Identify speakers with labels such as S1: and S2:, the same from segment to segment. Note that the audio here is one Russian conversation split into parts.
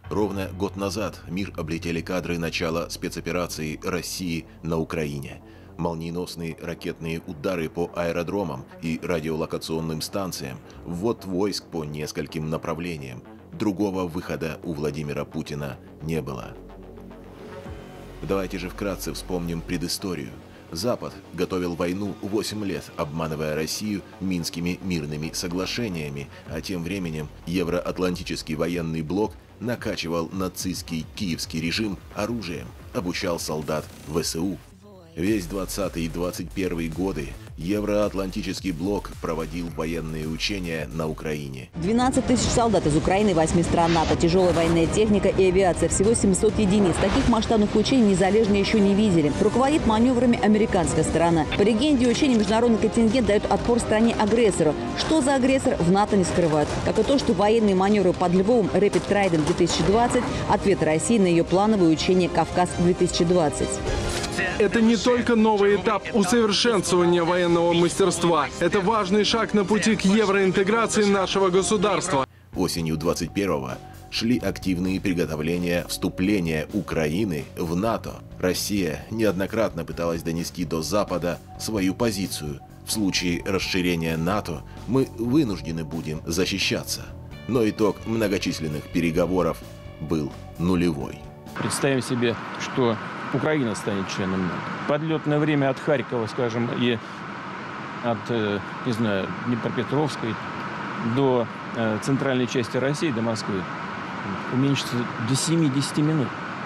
S1: Ровно год назад мир облетели кадры начала спецоперации России на Украине. Молниеносные ракетные удары по аэродромам и радиолокационным станциям, ввод войск по нескольким направлениям. Другого выхода у Владимира Путина не было. Давайте же вкратце вспомним предысторию. Запад готовил войну 8 лет, обманывая Россию Минскими мирными соглашениями, а тем временем Евроатлантический военный блок накачивал нацистский киевский режим оружием, обучал солдат ВСУ. Весь 20 и 21 годы Евроатлантический блок проводил военные учения на Украине.
S2: 12 тысяч солдат из Украины и 8 стран НАТО, тяжелая военная техника и авиация, всего 700 единиц. Таких масштабных учений незалежные еще не видели. Руководит маневрами американская сторона. По легенде, учения международный контингент дает отпор стране-агрессору. Что за агрессор, в НАТО не скрывают. Как и то, что военные маневры под Львовом Rapid Trident 2020 – ответ России на ее плановые учения «Кавказ-2020».
S3: Это не только новый этап усовершенствования военного мастерства. Это важный шаг на пути к евроинтеграции нашего государства.
S1: Осенью 21-го шли активные приготовления вступления Украины в НАТО. Россия неоднократно пыталась донести до Запада свою позицию. В случае расширения НАТО мы вынуждены будем защищаться. Но итог многочисленных переговоров был нулевой.
S4: Представим себе, что Украина станет членом НАТО. Подлетное время от Харькова, скажем, и от, не знаю, Днепропетровской до центральной части России, до Москвы, уменьшится до 70 минут.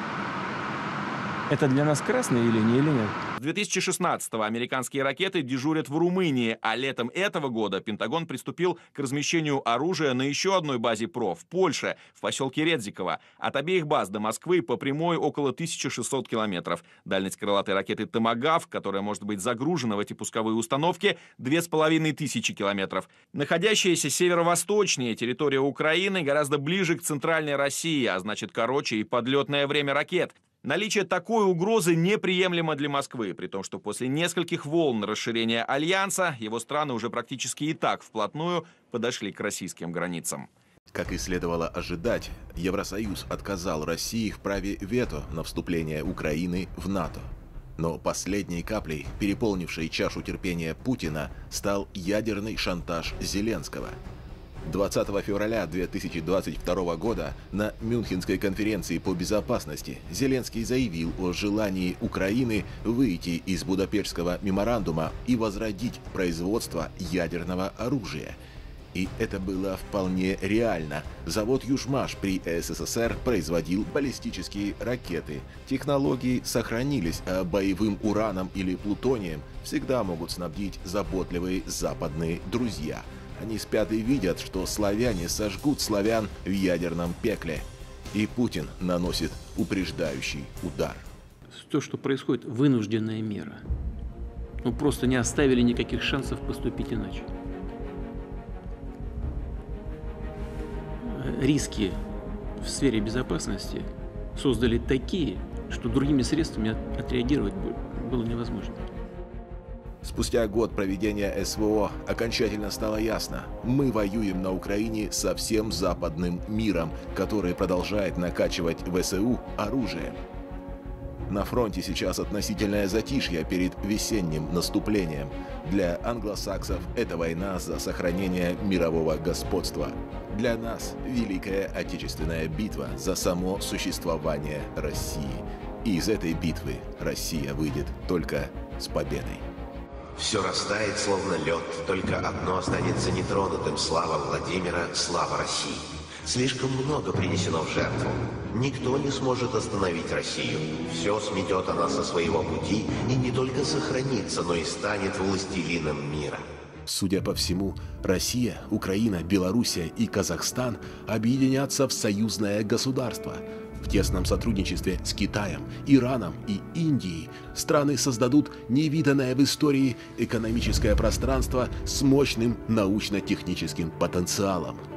S4: Это для нас красная линия или нет?
S5: С 2016-го американские ракеты дежурят в Румынии, а летом этого года Пентагон приступил к размещению оружия на еще одной базе ПРО в Польше, в поселке Редзиково. От обеих баз до Москвы по прямой около 1600 километров. Дальность крылатой ракеты «Томагавк», которая может быть загружена в эти пусковые установки, 2500 километров. Находящаяся северо-восточнее территория Украины гораздо ближе к центральной России, а значит короче и подлетное время ракет. Наличие такой угрозы неприемлемо для Москвы, при том, что после нескольких волн расширения Альянса его страны уже практически и так вплотную подошли к российским границам.
S1: Как и следовало ожидать, Евросоюз отказал России в праве вето на вступление Украины в НАТО. Но последней каплей, переполнившей чашу терпения Путина, стал ядерный шантаж Зеленского. 20 февраля 2022 года на Мюнхенской конференции по безопасности Зеленский заявил о желании Украины выйти из Будапештского меморандума и возродить производство ядерного оружия. И это было вполне реально. Завод «Южмаш» при СССР производил баллистические ракеты. Технологии сохранились, а боевым ураном или плутонием всегда могут снабдить заботливые западные друзья. Они спят и видят, что славяне сожгут славян в ядерном пекле. И Путин наносит упреждающий удар.
S6: То, что происходит, вынужденная мера. Ну, просто не оставили никаких шансов поступить иначе. Риски в сфере безопасности создали такие, что другими средствами отреагировать было невозможно.
S1: Спустя год проведения СВО окончательно стало ясно – мы воюем на Украине со всем западным миром, который продолжает накачивать ВСУ оружием. На фронте сейчас относительное затишье перед весенним наступлением. Для англосаксов это война за сохранение мирового господства. Для нас – Великая Отечественная битва за само существование России. И из этой битвы Россия выйдет только с победой.
S7: Все растает, словно лед, только одно останется нетронутым. Слава Владимира, слава России. Слишком много принесено в жертву. Никто не сможет остановить Россию. Все сметет она со своего пути и не только сохранится, но и станет властелином мира.
S1: Судя по всему, Россия, Украина, Белоруссия и Казахстан объединятся в союзное государство. В тесном сотрудничестве с Китаем, Ираном и Индией страны создадут невиданное в истории экономическое пространство с мощным научно-техническим потенциалом.